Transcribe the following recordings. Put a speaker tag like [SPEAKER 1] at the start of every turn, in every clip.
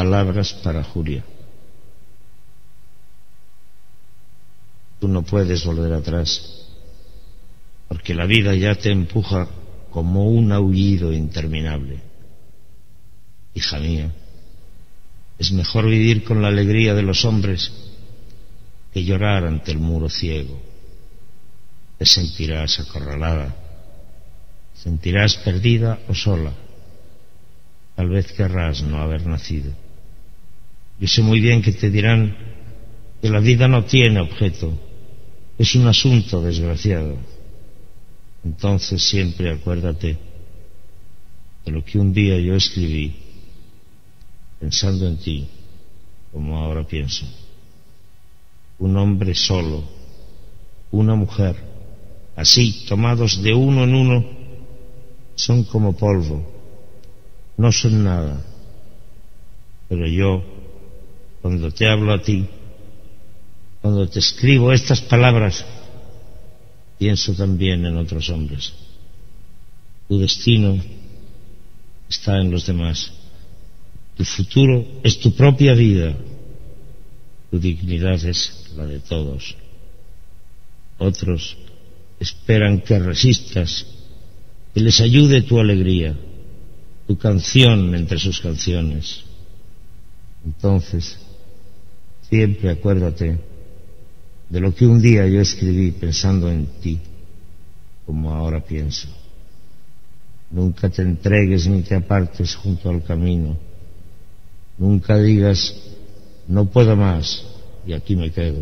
[SPEAKER 1] palabras para Julia. Tú no puedes volver atrás, porque la vida ya te empuja como un aullido interminable. Hija mía, es mejor vivir con la alegría de los hombres que llorar ante el muro ciego. Te sentirás acorralada, sentirás perdida o sola. Tal vez querrás no haber nacido. Yo sé muy bien que te dirán que la vida no tiene objeto, es un asunto desgraciado. Entonces siempre acuérdate de lo que un día yo escribí, pensando en ti, como ahora pienso. Un hombre solo, una mujer, así, tomados de uno en uno, son como polvo, no son nada. Pero yo, cuando te hablo a ti, cuando te escribo estas palabras, pienso también en otros hombres. Tu destino está en los demás. Tu futuro es tu propia vida. Tu dignidad es la de todos. Otros esperan que resistas, que les ayude tu alegría, tu canción entre sus canciones. Entonces, siempre acuérdate de lo que un día yo escribí pensando en ti, como ahora pienso. Nunca te entregues ni te apartes junto al camino. Nunca digas, no puedo más y aquí me quedo.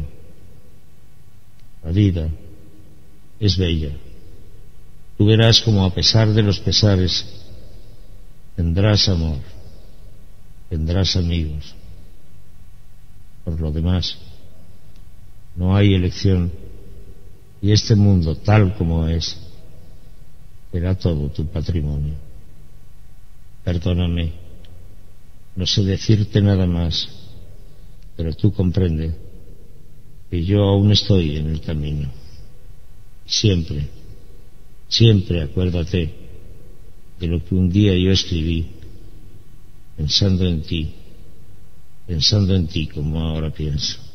[SPEAKER 1] La vida es bella. Tú verás como a pesar de los pesares tendrás amor, tendrás amigos. Por lo demás, no hay elección y este mundo tal como es será todo tu patrimonio. Perdóname, no sé decirte nada más, pero tú comprende que yo aún estoy en el camino. Siempre, siempre acuérdate de lo que un día yo escribí, pensando en ti como ahora pienso.